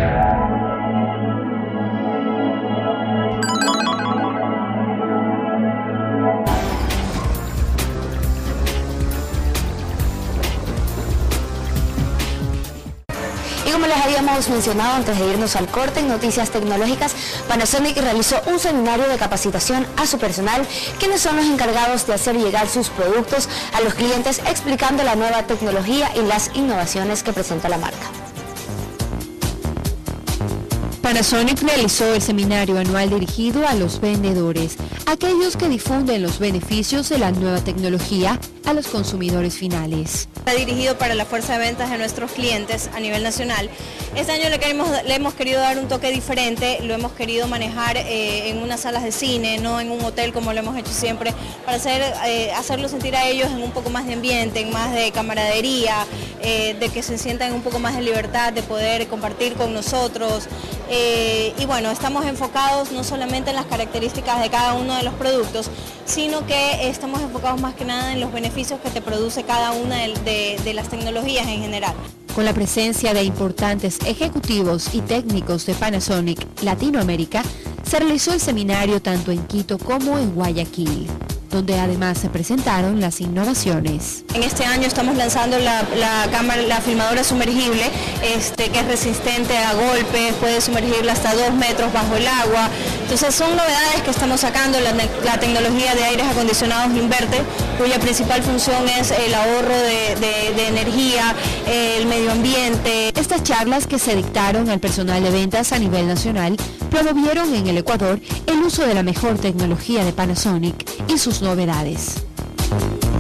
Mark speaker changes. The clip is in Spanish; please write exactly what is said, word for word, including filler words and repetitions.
Speaker 1: Y como les habíamos mencionado antes de irnos al corte, en Noticias Tecnológicas, Panasonic realizó un seminario de capacitación a su personal, quienes son los encargados de hacer llegar sus productos a los clientes, explicando la nueva tecnología y las innovaciones que presenta la marca.
Speaker 2: Panasonic realizó el seminario anual dirigido a los vendedores, aquellos que difunden los beneficios de la nueva tecnología a los consumidores finales.
Speaker 3: Está dirigido para la fuerza de ventas de nuestros clientes a nivel nacional. Este año le, queremos, le hemos querido dar un toque diferente, lo hemos querido manejar eh, en unas salas de cine, no en un hotel como lo hemos hecho siempre, para hacer, eh, hacerlo sentir a ellos en un poco más de ambiente, en más de camaradería, eh, de que se sientan en un poco más de libertad de poder compartir con nosotros. Eh, y bueno, estamos enfocados no solamente en las características de cada uno de los productos, sino que estamos enfocados más que nada en los beneficios que te produce cada una de, de, de las tecnologías en general.
Speaker 2: Con la presencia de importantes ejecutivos y técnicos de Panasonic Latinoamérica, se realizó el seminario tanto en Quito como en Guayaquil, donde además se presentaron las innovaciones.
Speaker 3: En este año estamos lanzando la, la cámara, la filmadora sumergible, este, que es resistente a golpes, puede sumergirla hasta dos metros bajo el agua. Entonces son novedades que estamos sacando, la, la tecnología de aires acondicionados inverter, cuya principal función es el ahorro de, de, de energía, el medio ambiente.
Speaker 2: Estas charlas que se dictaron al personal de ventas a nivel nacional promovieron en el Ecuador el uso de la mejor tecnología de Panasonic y sus novedades.